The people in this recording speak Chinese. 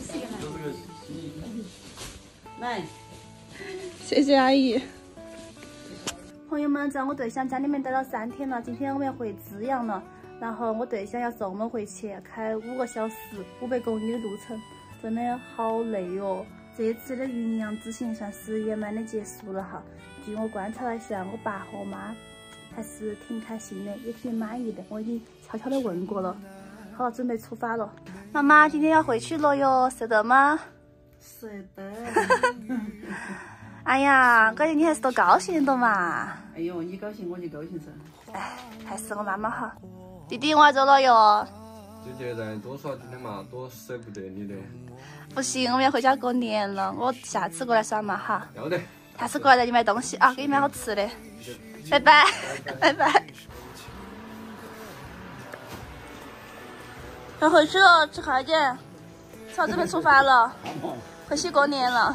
来， 谢谢阿姨。朋友们，在我对象家里面待了3天了，今天我们要回资阳了。然后我对象要送我们回去，开5个小时500公里的路程，真的好累哦。这次的云阳之行算是圆满的结束了哈。据我观察了一下，我爸和我妈还是挺开心的，也挺满意的。我已经悄悄的问过了。好，准备出发了。妈妈，今天要回去了哟，舍得吗？ 舍得。 哎呀，感觉你还是多高兴的嘛。 哎呦，你高兴我就高兴噻。 哎，还是我妈妈好。弟弟，我要走了哟。 姐姐再多耍几天嘛，多舍不得你的。 不行，我们要回家过年了，我下次过来耍嘛哈。 要得。 下次过来带你买东西啊，给你买好吃的。拜拜，拜拜。要回去了，吃快点。朝这边出发了，回去过年了。